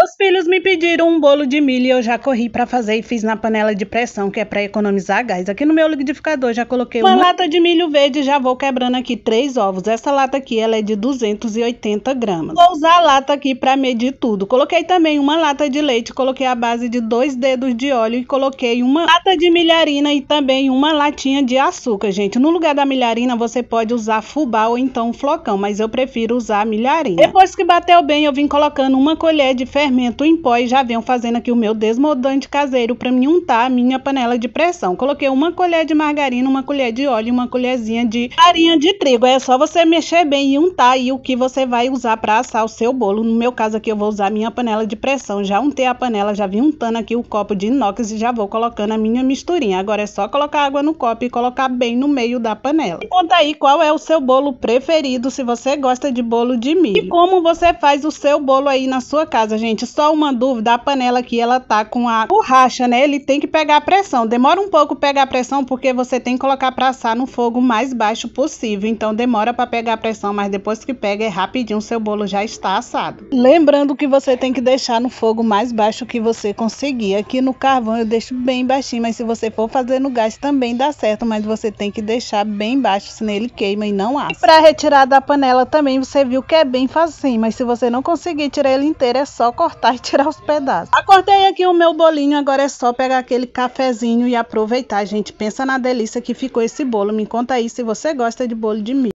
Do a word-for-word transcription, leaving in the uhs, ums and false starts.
Os filhos me pediram um bolo de milho e eu já corri pra fazer e fiz na panela de pressão, que é pra economizar gás. Aqui no meu liquidificador já coloquei uma, uma lata de milho verde e já vou quebrando aqui três ovos. Essa lata aqui ela é de duzentos e oitenta gramas. Vou usar a lata aqui pra medir tudo. Coloquei também uma lata de leite, coloquei a base de dois dedos de óleo e coloquei uma lata de milharina e também uma latinha de açúcar, gente. No lugar da milharina você pode usar fubá ou então flocão, mas eu prefiro usar a milharina. Depois que bateu bem, eu vim colocando uma colher de fermento em pó e já venho fazendo aqui o meu desmoldante caseiro para me untar a minha panela de pressão. Coloquei uma colher de margarina, uma colher de óleo e uma colherzinha de farinha de trigo. É só você mexer bem e untar aí o que você vai usar para assar o seu bolo. No meu caso aqui eu vou usar a minha panela de pressão. Já untei a panela, já vim untando aqui o copo de inox e já vou colocando a minha misturinha. Agora é só colocar água no copo e colocar bem no meio da panela. E conta aí qual é o seu bolo preferido, se você gosta de bolo de milho. E como você faz o seu bolo aí na sua casa, gente. Só uma dúvida, a panela aqui ela tá com a borracha, né? Ele tem que pegar a pressão. Demora um pouco pegar a pressão porque você tem que colocar para assar no fogo mais baixo possível. Então demora para pegar a pressão, mas depois que pega é rapidinho, o seu bolo já está assado. Lembrando que você tem que deixar no fogo mais baixo que você conseguir. Aqui no carvão eu deixo bem baixinho, mas se você for fazer no gás também dá certo, mas você tem que deixar bem baixo, senão ele queima e não assa. E para retirar da panela também você viu que é bem facinho, mas se você não conseguir tirar ele inteiro é só cortar e tirar os pedaços. Acortei aqui o meu bolinho, agora é só pegar aquele cafezinho e aproveitar, gente. Pensa na delícia que ficou esse bolo. Me conta aí se você gosta de bolo de milho.